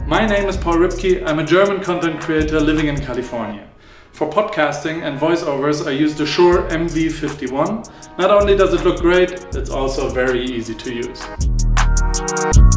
My name is Ripke. I'm a German content creator living in California. For podcasting and voiceovers, I use the Shure MV51. Not only does it look great, it's also very easy to use.